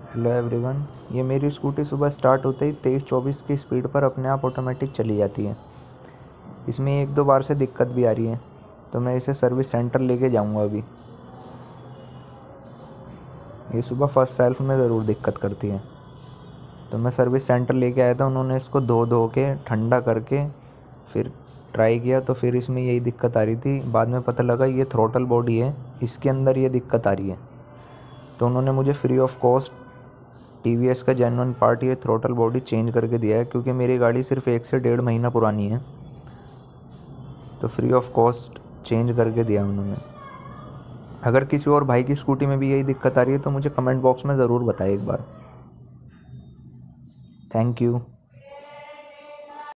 Hello everyone. ये मेरी scooty सुबह स्टार्ट होते ही 23-24 की स्पीड पर अपने आप ऑटोमेटिक चली जाती है। इसमें एक दो बार से दिक्कत भी आ रही है, तो मैं इसे सर्विस सेंटर लेके जाऊंगा अभी। ये सुबह फर्स्ट सेल्फ में ज़रूर दिक्कत करती है, तो मैं सर्विस सेंटर लेके आया था। उन्होंने इसको धो के ठंडा करके फिर ट्राई किया, तो फिर इसमें यही दिक्कत आ रही थी। बाद में पता लगा ये थ्रोटल बॉडी है, इसके अंदर ये दिक्कत आ रही है। तो उन्होंने मुझे फ्री ऑफ कॉस्ट TVS का जेन्युइन पार्ट ये थ्रोटल बॉडी चेंज करके दिया है, क्योंकि मेरी गाड़ी सिर्फ 1 से 1.5 महीना पुरानी है, तो फ्री ऑफ कॉस्ट चेंज करके दिया उन्होंने। अगर किसी और भाई की स्कूटी में भी यही दिक्कत आ रही है तो मुझे कमेंट बॉक्स में ज़रूर बताएं एक बार। Thank you.